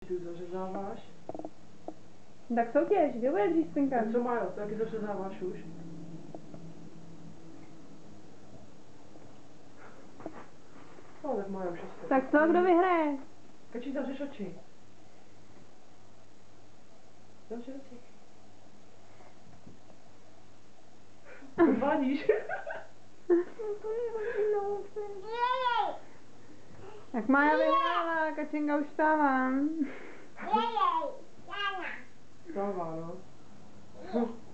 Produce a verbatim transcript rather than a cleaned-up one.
Tu zařezáváš. Tak soutěž, kdo bude dřív spinkat? Tak co má, jo? Taky zařezáváš už. No, tak Majo, šestý. Tak co, kdo vyhraje? Kačí, zavřeš oči. Zavři oči. Odvádíš. Tak Maja vyhrála, Kačenka už vstává. Vstává, no.